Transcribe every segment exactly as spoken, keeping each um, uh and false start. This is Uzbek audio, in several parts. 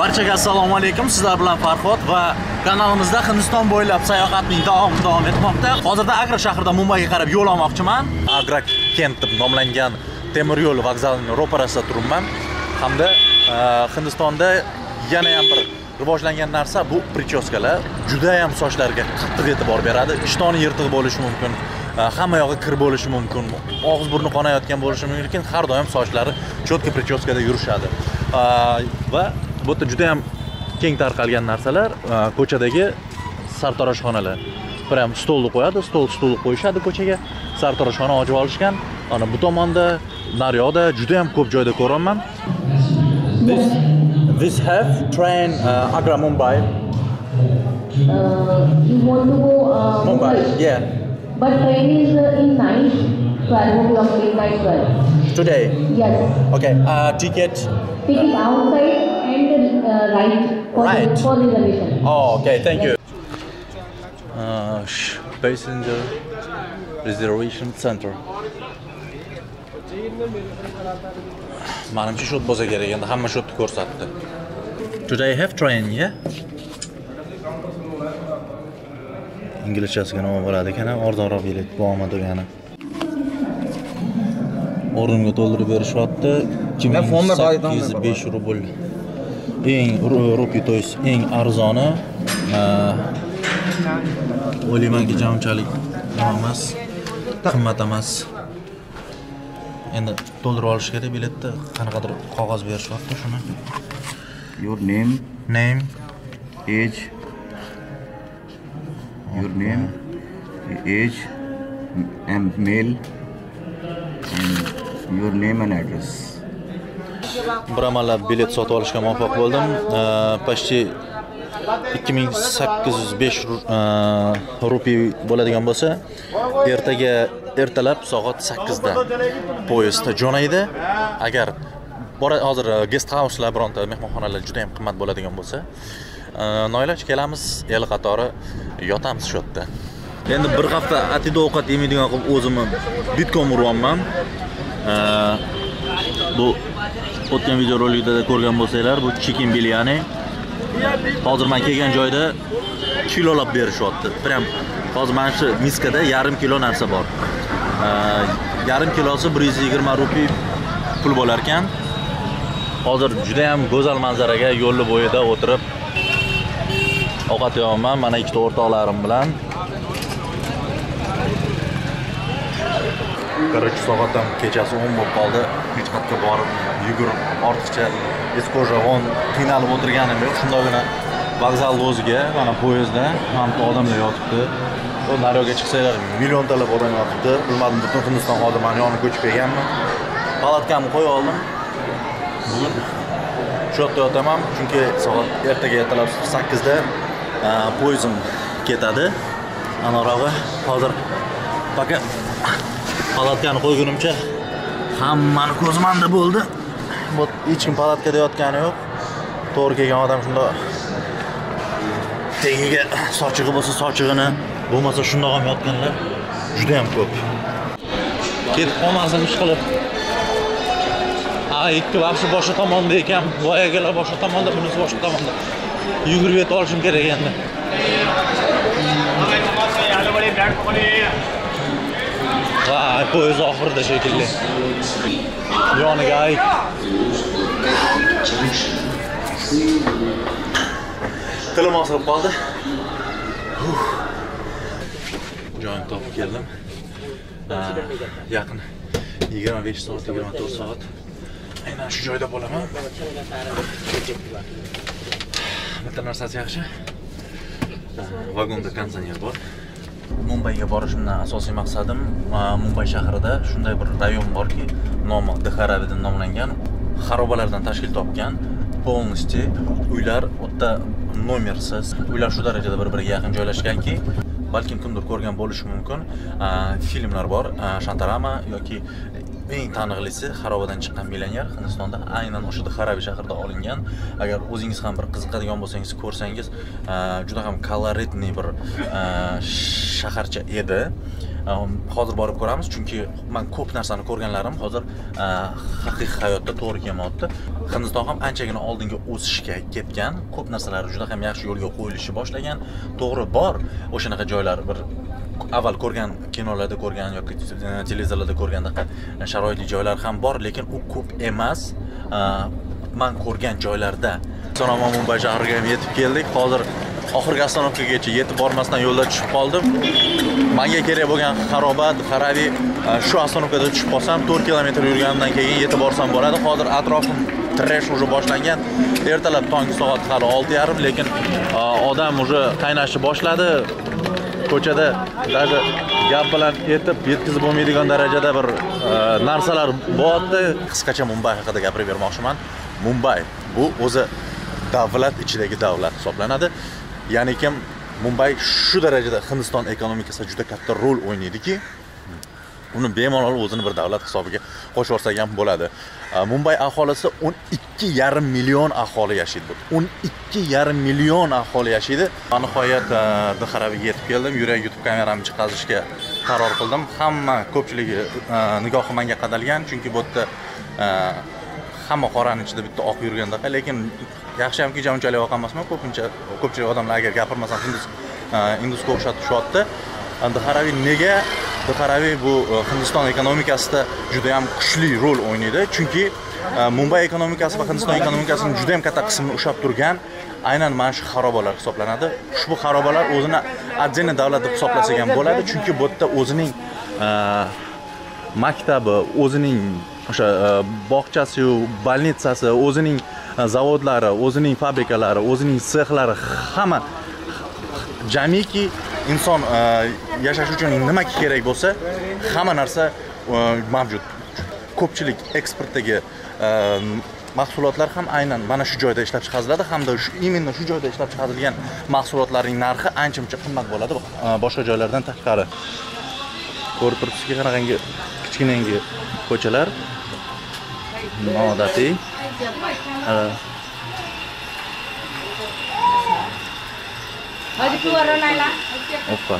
Barchaga assalomu alaykum. Sizlar bilan Farhod va kanalimizda Hindiston bo'ylab sayohatning davomi davom etmoqda. Hozirda Agra shahrida Mumbayga qarab yo'l olmoqchiman. Agra kent deb nomlangan temir yo'l vokzalining ro'parasida turibman. Hamda Hindistonda yana ham bir rivojlangan narsa bu prichoskalar. Juda ham sochlarga qattiq e'tibor beradi. Ishtoni yirtiq bo'lishi mumkin, hamma yog'i kir bo'lishi mumkin, og'iz burni qonayotgan bo'lishi mumkin, lekin har doim sochlari cho'tka prichoskada yurishadi. Va bu yerda juda ham keng tarqalgan narsalar ko'chadagi sartaroshxonalar. Prям stolni qo'yadi, stol stulni qo'yishadi ko'chaga. Sartaroshxona ochib olishgan. Ana bu tomonda, naryoqda juda ham ko'p joyda ko'raman. This this have train uh, Agra Mumbai. Uh, you want to go uh, Mumbai? Yeah. But train is uh, in night, twelve o'clock midnight twelve. Today? Yes. Okay. Uh, ticket? Ticket outside and uh, right for, Right. for reservation. Oh, okay. Thank you. Uh, passenger reservation center. Menimcha shu bo'lsa kerak, endi hamma shu yerda ko'rsatdi. Today have train, yeah? Inglizchasiga nima bo'ladi ekan, arzonroq bilet bo'lmadi degani. O'ringa to'ldirib berishyapti. ikki ming sakkiz yuz besh rubl. Eng rupiy, to есть eng arzoni. O'ylaymanki, unchalik emas, qimmat emas. Endi to'ldirib olish kerak biletni, qanaqadir qog'oz berishyapti shuni. Your name, Name, age, your name, age, and mail, and your name and address. bir amallab bilet sotib olishga muvaffaq bo'ldim. Почти ikki ming sakkiz yuz besh rupiy bo'ladigan bo'lsa, ertaga ertalab soat sakkizda poyezdda jo'naydi. Agar hozir guest house'lar, bironta mehmonxonalar juda ham qimmat bo'ladigan bo'lsa, noiloj kelamiz, el qatori yotamiz shu yerda. Endi bir hafta atida ovqat yemaydigan qilib o'zimni bitkom uryapman. Bu o'tgan videorolikda ko'rgan bo'lsanglar, bu chicken biryani. Hozir men kelgan joyda kilolab berishyapti. Prям hozir mana shu miskada yarim kilo narsa bor. Yarim kilosi bir yuz yigirma rupiy pul bo'lar ekan. Hozir juda ham go'zal manzaraga yo'lli bo'yida o'tirib ovqat yeyapman mana ikkita o'rtoqlarim bilan. Короче, soatam kechasi o'n bo'lib qoldi. Hech qayerga borib, yugurib, ortiqcha eskoja on qiynalib o'tirganim yo'q. Shundagina vokzalning o'ziga, mana poyezdda hamma odamlar yotibdi. Bu naryoqga chiqsanglar milliontalab odam yotibdi. Bilmadim, butun Hindiston odamlarning yoniga ko'chib kelganman. Palatkamni qo'yib oldim. Bugun shu yerda yotaman, chunki soat ertaga ertalab sakkizda poyezdim ketadi. Anarog'i hozir faqat palatkani qo'ygunimcha hammani ko'zmanda bo'ldi. Bu hech kim palatkada yotgani yo'q. To'g'ri kelgan odam shunda tegiga sochig'i bo'lsa sochig'ini, bo'lmasa shundoq ham yotganlar juda ham ko'p. Ketib qolmasin ish qilib. Ha, ikki vaqti boshqa tomonda ekan, voyagalar boshqa tomonda, bunisi boshqa tomonda. Yugurib yetib olishim kerak endi. Vay, poyezd oxirida shekilli. Yoniga ay. Tilim osilib qoldi. Joyim topib keldim. Yaqin yigirma besh soat, yigirma to'rt soat. Aynan shu joyda bo'laman. Bitta narsasi yaxshi. Vagonda konditsioner bor. Mumbayga borishimdan asosiy maqsadim Mumbay shahrida shunday bir rayon borki, nomi Dharavi deb nomlangan, xarobalardan tashkil topgan, полностью uylar o'ta nomersiz, uylar shu darajada bir-biriga yaqin joylashganki, balkim kimdir ko'rgan bo'lishi mumkin. Filmlar bor, Shantarama yoki eng taniqlisi xarobadan chiqqan millioner Hindistonda aynan o'sha Dharavi shahrida olingan. Agar o'zingiz ham bir qiziqadigan bo'lsangiz, ko'rsangiz, juda ham koloritli bir shaharcha edi. hozir borib ko'ramiz, chunki men ko'p narsani ko'rganlarim hozir haqiqiy hayotda to'g'ri kelmayapti. Hindiston ham anchagina oldinga o'sishga ketgan, ko'p narsalar juda ham yaxshi yo'lga qo'yilishi boshlagan. To'g'ri bor, o'shanaqa joylar bir avval ko'rgan kinolarda ko'rgan yoki televizorlarda ko'rgandek sharoitli joylar ham bor, lekin u ko'p emas. Men ko'rgan joylarda Sonoma Mumbay shahriga yetib keldik. Hozir oxirgi ostanovkagacha yetib bormasdan yo'lda tushib qoldim. Menga kerak bo'lgan xarobat, xarabi shu ostanovkada tushib qolsam, to'rt kilometr yurgandan keyin yetib borsam bo'ladi. Hozir atrofim trash уже boshlangan. Ertalab tonggi soat hali olti yarim, lekin odam уже qaynashni boshladi. Ko'chada даже gap bilan yetib yetkazib bo'lmaydigan darajada bir narsalar bo'lyapti. Qisqacha Mumbay haqida gapirib bermoqchiman. Mumbay bu o'zi davlat ichidagi davlat hisoblanadi. Ya'ni kim Mumbay shu darajada Hindiston ekonomikasida juda katta rol o'ynaydiki, uni bemalol o'zini bir davlat hisobiga qo'shib olsak ham bo'ladi. Mumbay aholisi o'n ikki yarim million aholi yashaydi. o'n ikki yarim million aholi yashaydi. Nihoyat Dixaraviga yetib keldim. Yurak YouTube kameramni chiqazishga qaror qildim. Hamma ko'pchiligi nigohi menga qadalgan, chunki bu yerda hamma qoraning ichida bitta oq yurganda, lekin yaxshi hamki unchalik oq emasman. Ko'pincha ko'pchilik odamlar agar gapirmasam hindus indusga o'xshatishyapti. Dixaravi nega? Dixaravi bu Hindiston ekonomikasida juda ham kuchli rol o'ynaydi, chunki Mumbay ekonomikasi va Hindiston ekonomikasining juda ham katta qismini ushlab turgan aynan mana shu xarobalar hisoblanadi. Ushbu xarobalar o'zini отдельный davlat deb hisoblasak ham bo'ladi, chunki bu yerda o'zining maktabi, o'zining o'sha bog'chasi, bolnitsasi, o'zining zavodlari, o'zining fabrikalari, o'zining sexlari, hamma jamiki inson yashash uchun nima kerak bo'lsa, hamma narsa mavjud. Ko'pchilik eksportdagi mahsulotlar ham aynan mana shu joyda ishlab chiqariladi, hamda shu именно shu joyda ishlab chiqarilgan mahsulotlarning narxi ancha-muncha qimmat bo'ladi boshqa joylardan tashqari. Ko'rib turibsizki, qanaqangi kichkinangi ko'chalar. Noodatiy. Hadi keluar Nayla. Oppa.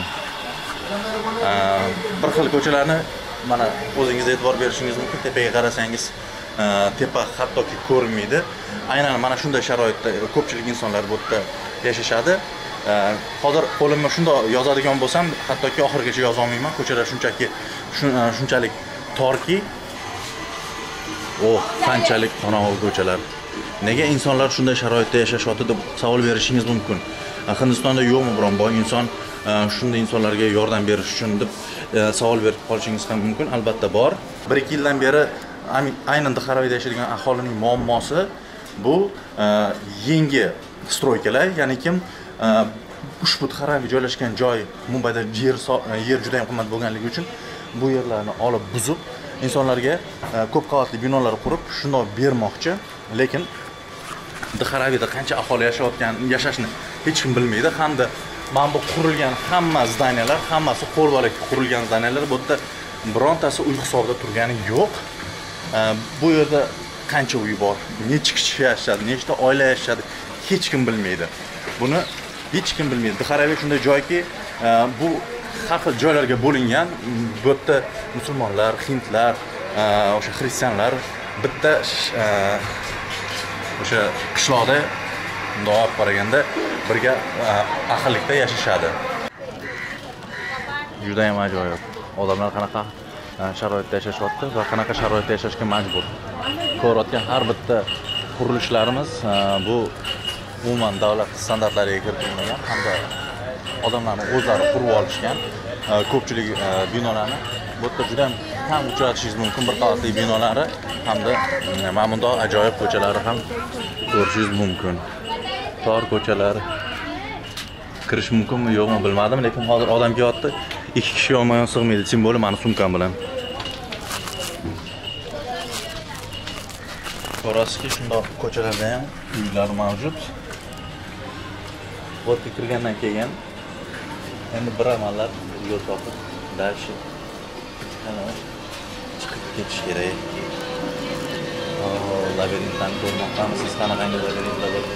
Bir xil ko'chalarni mana o'zingiz e'tibor berishingiz mumkin. Tepaga qarasangiz, tepa hattoki ko'rinmaydi. Aynan mana shunday sharoitda ko'pchilik insonlar bu yerda yashashadi. Hozir qo'limni shunday yozadigan bo'lsam, hattoki oxirigacha yoza olmayman. Ko'chalar shunchaki shunchalik torki. O, qanchalik qo'ng'ir ko'chalar. Nega insonlar shunday sharoitda yashashyapti deb savol berishingiz mumkin. Hindistonda yo'qmi biron boy inson shunday insonlarga yordam berish uchun deb savol berib qolishingiz ham mumkin. Albatta bor. bir ikki yildan beri aynan Dixaravida yashaydigan aholining muammosi bu yangi stroykalar, ya'ni kim ushbu Dixaravi joylashgan joy Mumbayda yer yer juda ham qimmat bo'lganligi uchun bu yerlarni olib buzib insonlarga ko'p qavatli binolar qurib shunday bermoqchi, lekin Dixaravida qancha aholi yashayotgan, yashashni hech kim bilmaydi, hamda mana bu qurilgan hamma zdaniyalar, hammasi qo'lbola qurilgan zdaniyalar, bu yerda birontasi uy hisobida turgani yo'q. Bu yerda qancha uy bor, necha kishi yashaydi, nechta oila yashaydi, hech kim bilmaydi. Buni hech kim bilmaydi. Dixaravi shunday joyki, bu har xil joylarga bo'lingan. Bu yerda musulmonlar, hindlar, o'sha xristianlar bitta o'sha qishloqda bundoq olib qaraganda birga ahillikda yashashadi. Juda ham ajoyib. Odamlar qanaqa sharoitda yashashyapti va qanaqa sharoitda yashashga majbur. Ko'rayotgan har bitta qurilishlarimiz bu umuman davlat standartlariga kiritilmagan, hamda odamlarning o'zlari qurib olishgan. Ko'pchilik binolarni bu yerda juda ham kam uchratishingiz mumkin, bir qavatli binolari hamda mana bundoq ajoyib ko'chalari ham ko'rishingiz mumkin. Tor ko'chalar. Kirish mumkinmi yo'qmi bilmadim, lekin hozir odam kelyapti. ikki kishi yonma-yon sig'maydi, simboli meni sumkam bilan. Ko'rasizki, shundoq ko'chalarda ham uylar mavjud. Bu yerga kirgandan keyin endi bir amallar yo'l topib, dalshi chiqib ketish kerak. Labirintdan ko'rmoqdamiz, siz qanaqangi labirintlar bo'ldi.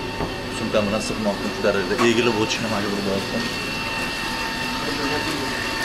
Sumkam bilan sig'moqni shu darajada egilib o'tishga majbur bo'lyapti.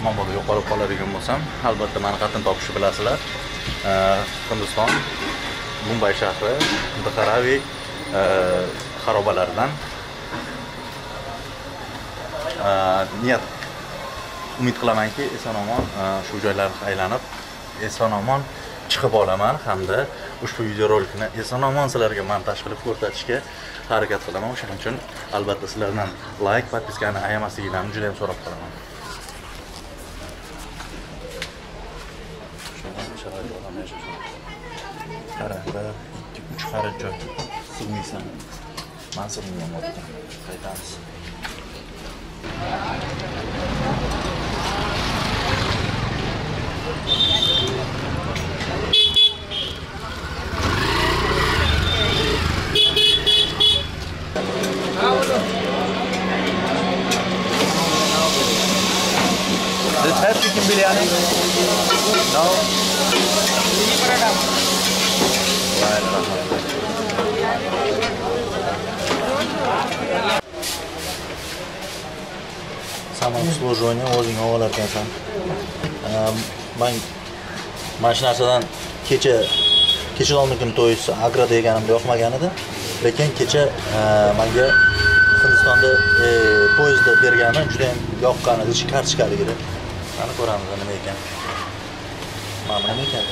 Mabodo yo'qolib qoladigan bo'lsam, albatta meni qattiq topishni bilasizlar. Hindiston, Mumbay shahri, Dharavi xarobalaridan niyat umid qilamanki, eson-omon shu joylarni aylanib, eson-omon chiqib olaman hamda ushbu videorolikni eson-omon sizlarga montaj qilib ko'rsatishga harakat qilaman. O'shaning uchun albatta sizlardan like, podpiskani ayamasligingizni juda ham so'rab qolaman. Qarang, ikki uch xarid joy sig'maysan. Men sig'mayman. Qaytamiz. This has chicken biryani? No? Samoobслуживание o'zing olar ekansan. Men mana shu narsadan kecha kecha olmikim to'yisi Agra deganimda yoqmagan edi. Lekin kecha menga Hindistonda poyezdda bergani juda ham yoqqan edi, kartochkaligida. Mana ko'ramiz nima ekan. Mana nima ekan?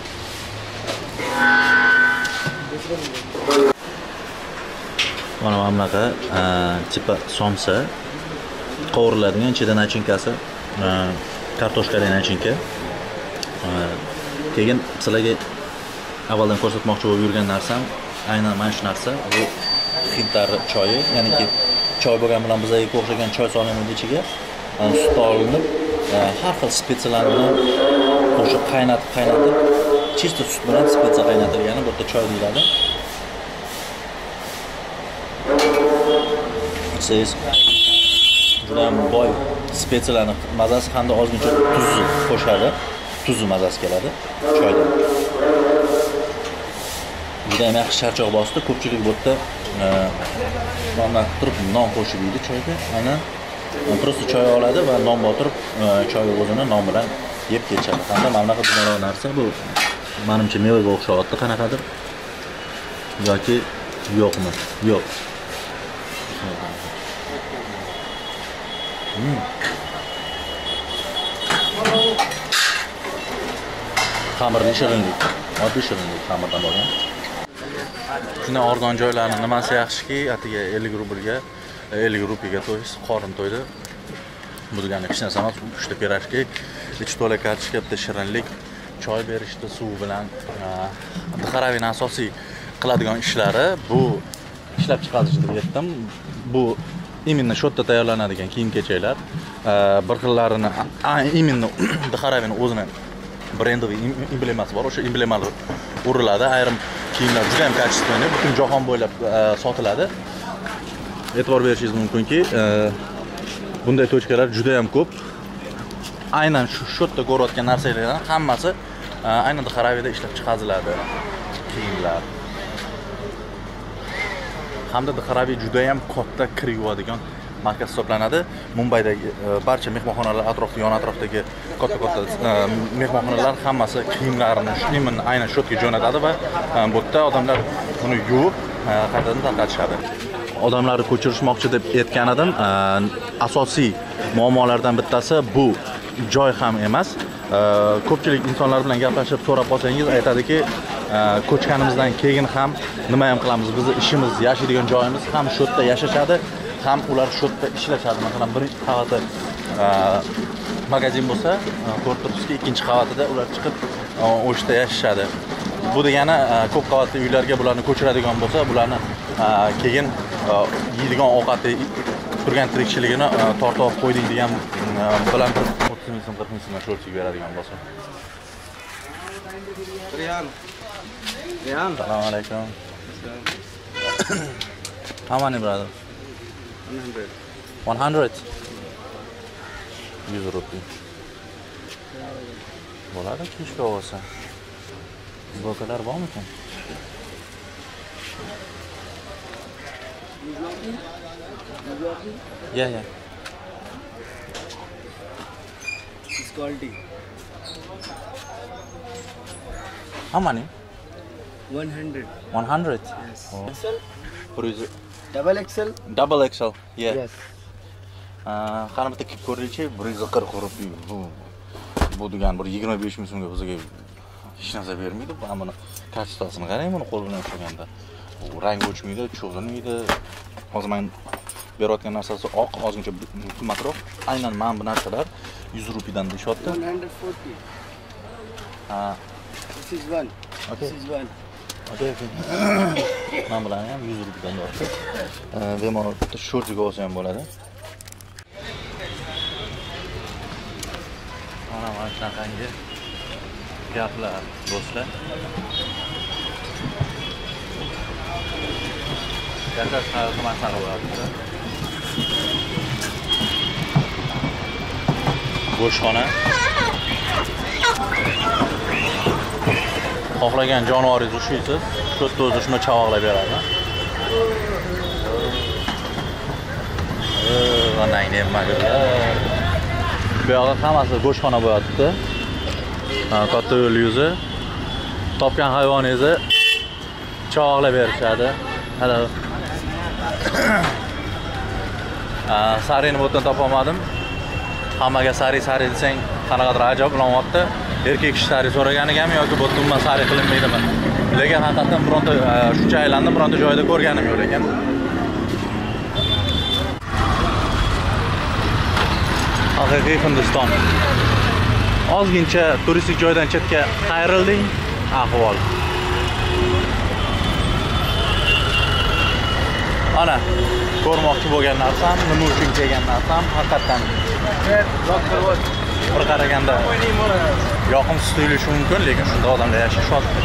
Mana bunaqa tipa somsa qovuriladigan, ichida nachinkasi, kartoshkali nachinka. Keyin sizlarga avvaldan ko'rsatmoqchi bo'lib yurgan narsam aynan mana shu narsa. Bu hindlar choyi, ya'niki choy bo'lgan bilan bizga o'xshagan choy solinadi ichiga. Sut olinib, har xil spetsiyalarni qo'shib qaynatib, qaynatib, chista sut bilan spetsiya qaynatilgani bu yerda choy deyiladi. Siz juda ham boy spetsiyalarni mazasi hamda ozgincha tuzni qo'shadi. Tuzni mazasi keladi choyda. Juda ham yaxshi charchoq bosdi. Ko'pchilik bu yerda nondan turib non qo'shib yeydi choyga. Mana prosta choy oladi va non botirib choyni o'zini non bilan yeb kechadi. Hamda mana bunaqa dunyoda narsa bu menimcha mevaga o'xshayapti qanaqadir yoki yo'qmi? Yo'q. Hmm. Xamirning shirinlik, oddiy shirinlik xamirdan bo'lgan. Shunday arzon joylarning nimasi yaxshiki, atiga ellik rublga, ellik rupiyaga to'ysiz, qorin to'ydi. Bu degani hech narsa emas, uchta pirojki, ichi to'la kartoshka, bitta shirinlik, choy berishdi suv bilan. Dharavining asosiy qiladigan ishlari bu ishlab chiqarish deb aytdim. Bu именно shu yerda tayyorlanadigan kiyim-kechaklar. Bir xillarini именно Dharavining o'zini brendoviy emblemasi bor. O'sha emblemalar uriladi. Ayrim kiyimlar juda ham kачественный, butun jahon bo'ylab sotiladi. E'tibor berishingiz mumkinki, bunday tochkalar juda ham ko'p. Aynan shu yerda ko'rayotgan narsalarning hammasi aynan Dharavida ishlab chiqariladi. Kiyimlar. Hamda Dharavi juda ham katta kir yuvadigan markaz hisoblanadi. Mumbaydagi barcha mehmonxonalar atrofda, yon atrofdagi katta-katta mehmonxonalar hammasi kiyimlarini shuningdek aynan shu yerga jo'natadi va bu yerda odamlar buni yuvib qaytadan tarqatishadi. Odamlarni ko'chirishmoqchi deb aytgan edim. Asosiy muammolardan bittasi bu joy ham emas. Ko'pchilik insonlar bilan gaplashib so'rab qolsangiz aytadiki, ko'chganimizdan keyin ham nima ham qilamiz? Bizning ishimiz, yashaydigan joyimiz ham shu yerda yashashadi, ham ular shu yerda ishlashadi. Masalan, bir qavatda magazin bo'lsa, ko'rib turibsizki, ikkinchi qavatida ular chiqib o'shda yashashadi. Bu degani ko'p qavatli uylarga bularni ko'chiradigan bo'lsa, bularni keyin yeydigan ovqati turgan tirikchiligini tortib olib qo'ydik degan bilan o'ttiz ming so'm, qirq ming so'm sho'rchiga beradigan bo'lsa. Riyan. Riyan. Assalomu alaykum. How many, brother? one hundred. one hundred? yuz rupiy. Bo'ladi kishga olsa. Bokalar bormikan? Ya, ya. Best quality. How many? one hundred. one hundred. Yes. Oh. X L. What is it? Double X L. Double X L. Yeah. Yes. Qani bitta kiyib ko'raychi, bir yuz qirq rupiy. Bu bu degan bir yigirma besh ming so'mga bizga hech narsa bermaydi. Bu buni kачествосini qarang, buni qo'l bilan qilganda. U rang o'chmaydi, cho'zilmaydi. Hozir men berayotgan narsasi oq, ozgincha qimmatroq. Aynan men bu narsalar yuz rupiydan deyapti. one hundred forty. Ha. This is one. Okay. This is one. Okay, okay. Men bilan ham yuz rupiydan deyapti. Bemalol bitta shortiga olsa ham bo'ladi. Mana mana shunaqangi gaplar do'stlar. Gazet hayatı masal bo'lyapti. Bo'shxona. Xohlagan jonivoringizni ushlaysiz, shu yerda o'zi shuni chavoqlab beradi. Mana nima qiladi? Bu yoqda hammasi bo'shxona bo'lyapti. Katta yo'l yuzi. Topgan hayvoningizni chavoqlab berishadi. Halo. Sarini bu yerdan topolmadim. Hammaga sari sari desang, qanaqadir ajoblanyapti. Erkak kishi sari so'raganigami yoki bu yerda umuman sari qilinmaydimi? Lekin haqiqatan bironta shuncha aylandim, bironta joyda ko'rganim yo'q ekan. Haqiqiy Hindiston. Ozgincha turistik joydan chetga qayrilding, ahvol. Ana, ko'rmoqchi bo'lgan narsam, nima uchun kelgan narsam, haqiqatan bir qaraganda yoqimsiz tuyulishi mumkin, lekin shunda odamlar yashashyapti.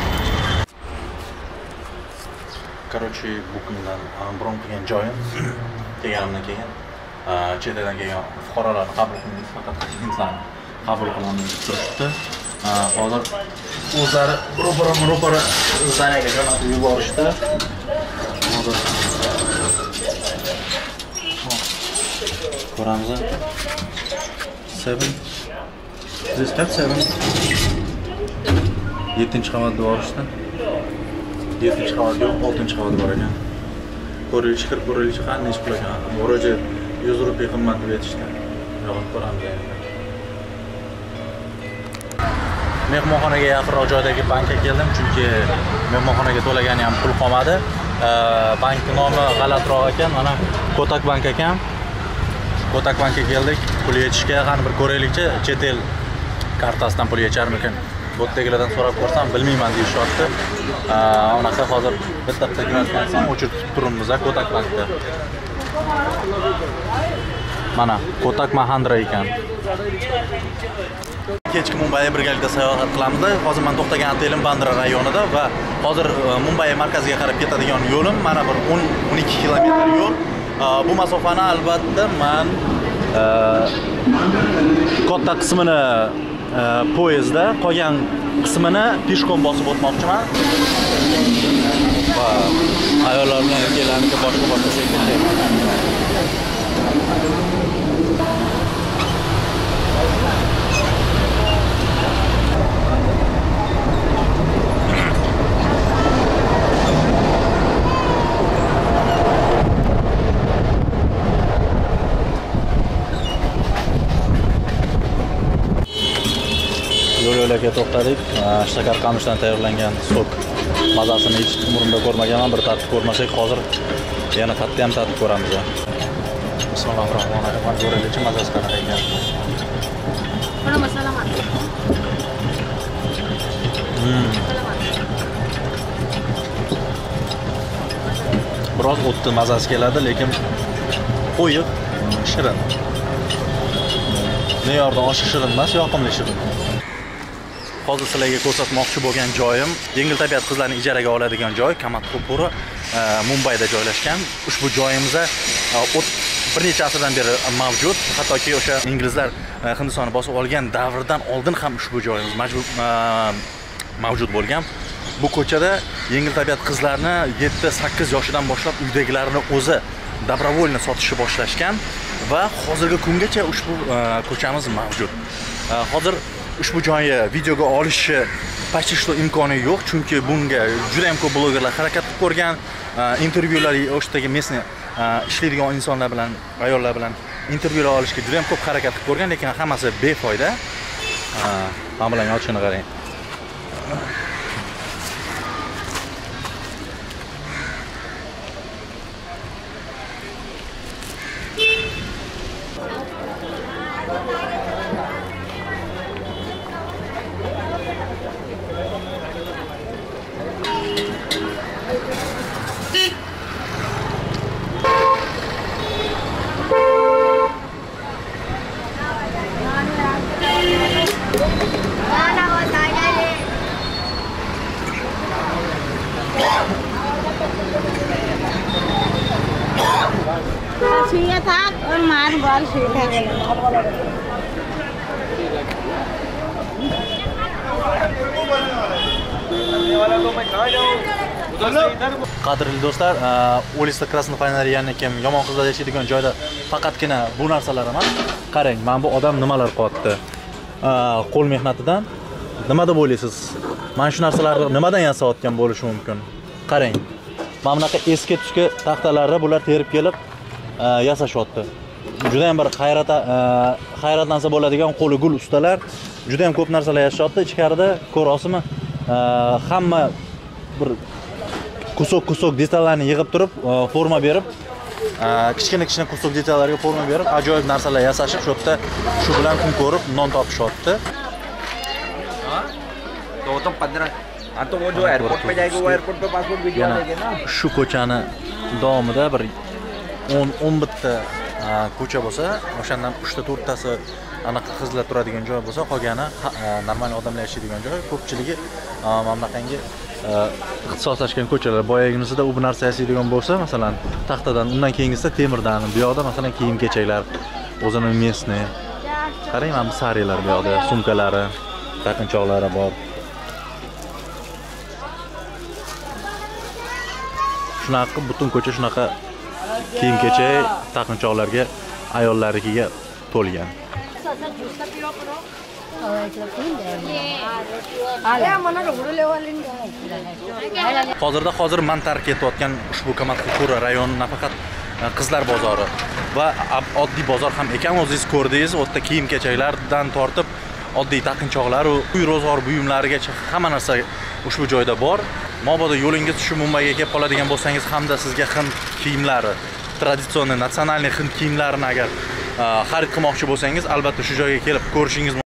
Короче, bu kundan bron qilgan joyim kelganimdan keyin chet eldan kelgan fuqarolarni qabul qilamiz, faqat hindlarni qabul qilamiz deb turishdi. Hozir o'zlari ro'para-ro'para zanaga jo'natib yuborishdi. Hozir ko'ramiz. seven. This step seven. yettinchi qavatda borishdi. yettinchi qavat yo'q, oltinchi qavat bor ekan. Ko'rilishi, kirib ko'rilishi qanday ish pul ekan. Bo'roji yuz rupiy qimmat deb aytishdi. Yo'q, ko'ramiz endi. Mehmonxonaga yaqinroq joydagi bankka keldim, chunki mehmonxonaga to'lagani ham pul qolmadi. Bankning nomi g'alatiroq ekan, mana Kotak bank ekan. Kotak bankka keldik, pul yechishga, qani bir ko'raylikchi, chet el kartasidan pul yecharmikan. Bu yerdagilardan so'rab ko'rsam, bilmayman deyishyapti. Unaqa hozir bitta-bitta ko'rayotgansam, o'chirib turibmiz Kotak bankda. Mana Kotak Mahindra ekan. Kechki Mumbai birgalikda sayohat qilamiz. Hozir men to'xtagan otelim Bandra rayonida va hozir Mumbai markaziga qarab ketadigan yo'lim mana bir o'n o'n ikki kilometr yo'l. Bu masofani albatta men katta qismini poyezdda, qolgan qismini peshkom bosib o'tmoqchiman. Va ayollar bilan erkaklarniki boshqa-boshqa shekilli. Yo'l-yo'lakay to'xtadik. Shakar qamishdan tayyorlangan sok mazasini hech umrimda ko'rmaganman. Bir tatib ko'rmasak, hozir yana qattiq ham tatib ko'ramiz. Bismillahirrohmanirrohim. Mana ko'raylikchi mazasi qanaqa ekan. Mana masalah mat. Hmm. Biroz o'tni mazasi keladi, lekin qo'yiq, shirin. Me'yordan oshiq shirin emas, yoqimli shirin. Hozir sizlarga ko'rsatmoqchi bo'lgan joyim yengil tabiat qizlarni ijaraga oladigan joy Kamatxupura, Mumbayda joylashgan. Ushbu joyimizda bir necha asrdan beri mavjud. Hattoki o'sha inglizlar Hindistonni bosib olgan davrdan oldin ham ushbu joyimiz mavjud bo'lgan. Bu ko'chada yengil tabiat qizlarni yetti sakkiz yoshidan boshlab uydagilarini o'zi dabrovolni sotishni boshlashgan. va hozirgi kungacha ushbu ko'chamiz mavjud. Hozir ushbu joyni videoga olishni почти что imkoni yo'q, chunki bunga juda ham ko'p blogerlar harakat qilib ko'rgan, intervyular o'shdagi местный ishlaydigan insonlar bilan, ayollar bilan intervyular olishga juda ham ko'p harakat qilib ko'rgan, lekin hammasi befoyda. Mana bilan yotishini qarang. শুয়ে থাক ওর মার বল শুয়ে থাকে Qadrli do'stlar, Ulista Krasnoy Fanariyani kim yomon qizlar yashaydigan joyda faqatgina bu narsalar emas. Qarang, mana bu odam nimalar qotdi. Qo'l mehnatidan nima deb o'ylaysiz? Mana shu narsalarni nimadan yasayotgan bo'lishi mumkin? Qarang. Mana bunaqa eski tuski taxtalarni bular terib kelib yasashyapti. Juda ham bir hayratda hayratlansa bo'ladigan qo'li gul ustalar, juda ham ko'p narsalar yasashyapti. Ichkarida ko'rasizmi? Hamma bir kusok-kusok detallarni yig'ib turib, forma berib, kichkina-kichkina kusok detallarga forma berib, ajoyib narsalar yasashib, shu yerda shu bilan kun ko'rib, non topishyapti. Shu ko'chani davomida bir o'n o'n bitta ko'cha bo'lsa, o'shandan uchta to'rttasi anaqa qizlar turadigan joy bo'lsa, qolgani normal odamlar yashaydigan joy. Ko'pchiligi mana bunaqangi ixtisoslashgan ko'chalar. Boyagisida u bir narsa yasaydigan bo'lsa, masalan, taxtadan, undan keyingisida temirdan, bu yoqda masalan kiyim-kechaklar, o'zining местный. Qarang, mana bu sariyalar bu yoqda, sumkalari, taqinchoqlari bor. Shunaqa butun ko'cha shunaqa kiyim-kechak, taqinchoqlarga, ayollariga to'lgan. Hozirda hozir men tark etayotgan ushbu Kamat-Kukura rayoni nafaqat qizlar bozori va oddiy bozor ham ekan. O'zingiz ko'rdingiz, u yerda kiyim-kechaklardan tortib oddiy taqinchoqlar va uy ro'zg'or buyumlarigacha hamma narsa ushbu joyda bor. Mabodo yo'lingiz shu Mumbayga kelib qoladigan bo'lsangiz hamda sizga hind kiyimlari, traditsion natsionalniy hind kiyimlarini agar xarid qilmoqchi bo'lsangiz, albatta shu joyga kelib ko'rishingiz